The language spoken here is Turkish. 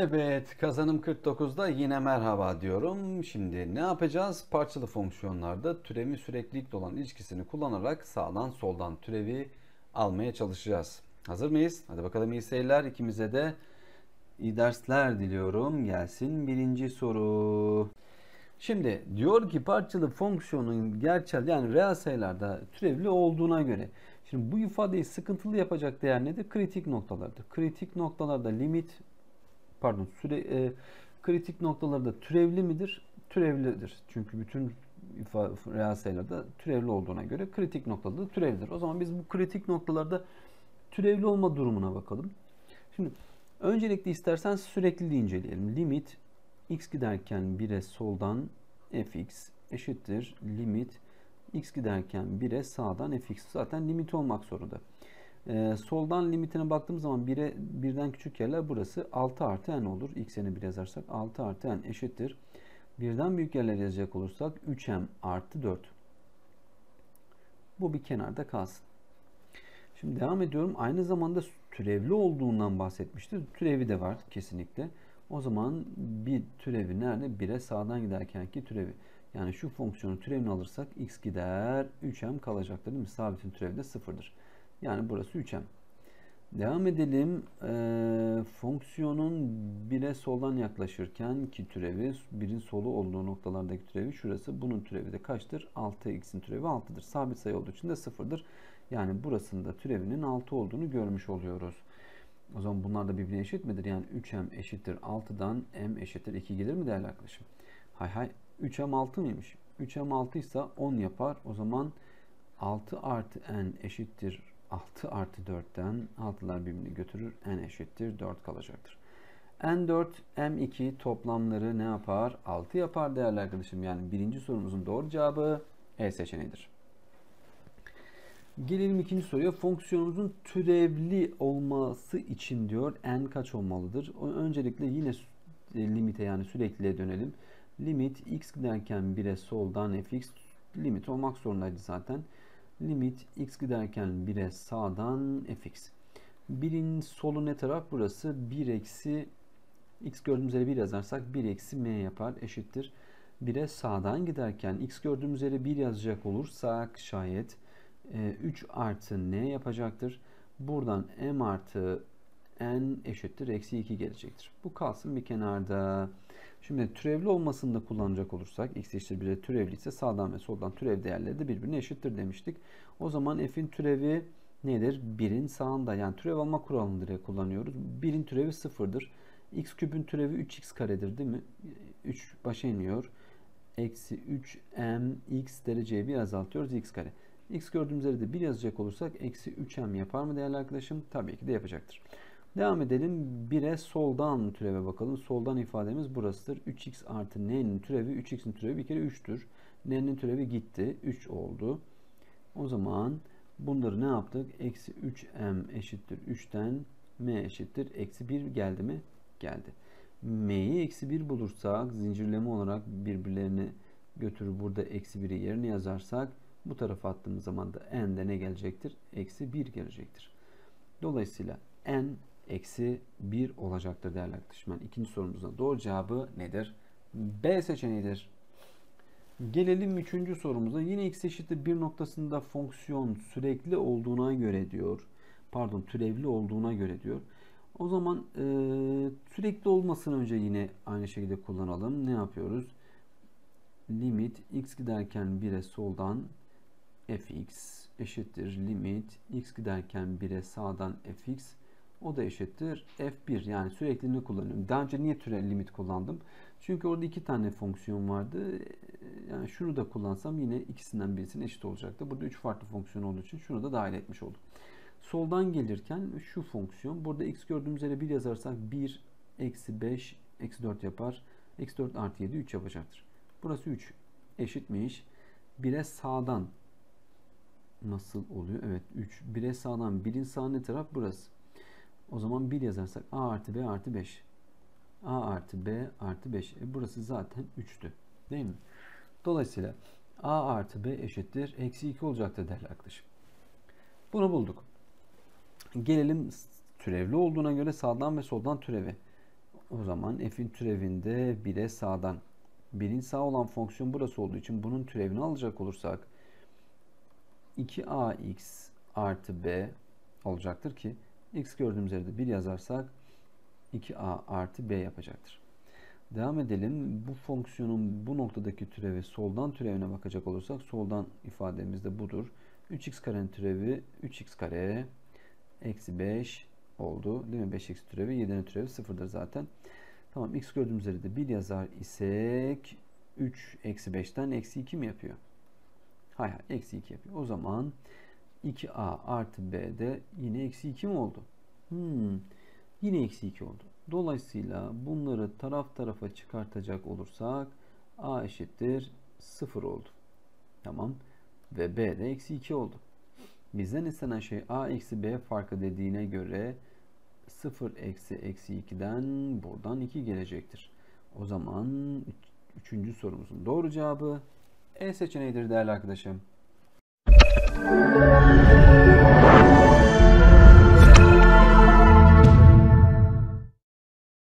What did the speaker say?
Evet, kazanım 49'da yine merhaba diyorum. Şimdi ne yapacağız? Parçalı fonksiyonlarda türevin süreklilikle olan ilişkisini kullanarak sağdan soldan türevi almaya çalışacağız. Hazır mıyız? Hadi bakalım, iyi seyirler. İkimize de iyi dersler diliyorum. Gelsin birinci soru. Şimdi diyor ki parçalı fonksiyonun gerçel yani reel sayılarda türevli olduğuna göre. Şimdi bu ifadeyi sıkıntılı yapacak değer nedir? Kritik noktalardır. Kritik noktalarda limit kritik noktalarda türevli midir? Türevlidir. Çünkü bütün reel sayılarda türevli olduğuna göre kritik noktada da türevlidir. O zaman biz bu kritik noktalarda türevli olma durumuna bakalım. Şimdi öncelikle istersen sürekliliği inceleyelim. Limit x giderken 1'e soldan fx eşittir limit x giderken 1'e sağdan fx. Zaten limit olmak zorunda. Soldan limitine baktığımız zaman 1'den küçük yerler burası 6 artı n olur. X'ini 1 yazarsak 6 artı n eşittir. Birden büyük yerler yazacak olursak 3m artı 4. Bu bir kenarda kalsın. Şimdi devam ediyorum. Aynı zamanda türevli olduğundan bahsetmişti. Türevi de var kesinlikle. O zaman bir türevi nerede? 1'e sağdan giderkenki türevi. Yani şu fonksiyonun türevini alırsak x gider 3m kalacaktır değil mi? Sabitin türevi de 0'dır. Yani burası 3m. Devam edelim. Fonksiyonun 1'e soldan yaklaşırken ki türevi, 1'in solu olduğu noktalardaki türevi şurası. Bunun türevi de kaçtır? 6x'in türevi 6'dır. Sabit sayı olduğu için de 0'dır. Yani burasında türevinin 6 olduğunu görmüş oluyoruz. O zaman bunlar da birbirine eşit midir? Yani 3m eşittir 6'dan m eşittir 2 gelir mi değerli arkadaşım? Hay 3m 6 mıymış? 3m 6 ise 10 yapar. O zaman 6 artı n eşittir 6 artı 4'ten 6'lar birbirini götürür. N eşittir 4 kalacaktır. N4, M2 toplamları ne yapar? 6 yapar değerli arkadaşım. Yani birinci sorumuzun doğru cevabı E seçeneğidir. Gelelim ikinci soruya. Fonksiyonumuzun türevli olması için diyor n kaç olmalıdır? Öncelikle yine limite yani sürekliliğe dönelim. Limit x giderken 1'e soldan fx limit olmak zorundaydı zaten. Limit x giderken 1'e sağdan fx. 1'in solu ne taraf? Burası 1 eksi x gördüğümüz yere 1 yazarsak 1 eksi m yapar eşittir. 1'e sağdan giderken x gördüğümüz yere 1 yazacak olursak şayet 3 artı n yapacaktır. Buradan m artı n eşittir eksi 2 gelecektir. Bu kalsın bir kenarda. Şimdi türevli olmasını da kullanacak olursak x eşittir 1'e türevli ise sağdan ve soldan türev değerleri de birbirine eşittir demiştik. O zaman f'in türevi nedir? 1'in sağında yani türev alma kuralını direkt kullanıyoruz. 1'in türevi 0'dır. X küpün türevi 3x karedir değil mi? 3 başa iniyor. Eksi 3m x dereceye bir azaltıyoruz x kare. X gördüğümüz yere de 1 yazacak olursak eksi 3m yapar mı değerli arkadaşım? Tabii ki de yapacaktır. Devam edelim. 1'e soldan türeve bakalım. Soldan ifademiz burasıdır. 3x artı n'nin türevi 3x'in türevi bir kere 3'tür. N'nin türevi gitti. 3 oldu. O zaman bunları ne yaptık? Eksi 3m eşittir 3'ten m eşittir eksi 1 geldi mi? Geldi. M'yi eksi 1 bulursak zincirleme olarak birbirlerini götürür. Burada eksi 1'i yerine yazarsak bu tarafa attığımız zaman da n'de ne gelecektir? Eksi 1 gelecektir. Dolayısıyla n eksi 1 olacaktır değerli arkadaşım. Yani ikinci sorumuzda doğru cevabı nedir? B seçeneğidir. Gelelim üçüncü sorumuza. Yine x eşittir 1 noktasında fonksiyon sürekli olduğuna göre diyor. Pardon, türevli olduğuna göre diyor. O zaman sürekli olmasın önce yine aynı şekilde kullanalım. Ne yapıyoruz? Limit x giderken 1'e soldan fx eşittir limit x giderken 1'e sağdan fx, o da eşittir f1. Yani sürekliliğini kullanıyorum. Daha önce niye türev limit kullandım? Çünkü orada iki tane fonksiyon vardı. Yani şunu da kullansam yine ikisinden birisine eşit olacaktı. Burada 3 farklı fonksiyon olduğu için şunu da dahil etmiş olduk. Soldan gelirken şu fonksiyon. Burada x gördüğümüz yere 1 yazarsak 1 eksi 5 eksi 4 yapar. Eksi 4 artı 7 3 yapacaktır. Burası 3 eşitmiş. 1'e sağdan nasıl oluyor? Evet 3. 1'e sağdan 1'in sağ ne taraf? Burası. O zaman 1 yazarsak a artı b artı 5. A artı b artı 5. Burası zaten 3'tü. Değil mi? Dolayısıyla a artı b eşittir. Eksi 2 olacaktır değerli arkadaşım. Bunu bulduk. Gelelim türevli olduğuna göre sağdan ve soldan türevi. O zaman f'in türevinde 1'e sağdan. 1'in sağ olan fonksiyon burası olduğu için bunun türevini alacak olursak 2ax artı b olacaktır ki x gördüğümüz yerde 1 yazarsak 2a artı b yapacaktır. Devam edelim. Bu fonksiyonun bu noktadaki türevi soldan türevine bakacak olursak soldan ifademiz de budur. 3x karenin türevi 3x kare eksi 5 oldu. Değil mi? 5x türevi 7'nin türevi 0'dır zaten. Tamam, x gördüğümüz yerde 1 yazar isek 3 eksi 5'ten eksi 2 mi yapıyor? Hayır, eksi 2 yapıyor. O zaman 2a artı b de yine eksi 2 mi oldu? Yine eksi 2 oldu. Dolayısıyla bunları taraf tarafa çıkartacak olursak a eşittir 0 oldu. Tamam. Ve b de eksi 2 oldu. Bizden istenen şey a eksi b farkı dediğine göre 0 eksi eksi 2'den buradan 2 gelecektir. O zaman 3. sorumuzun doğru cevabı E seçeneğidir değerli arkadaşım.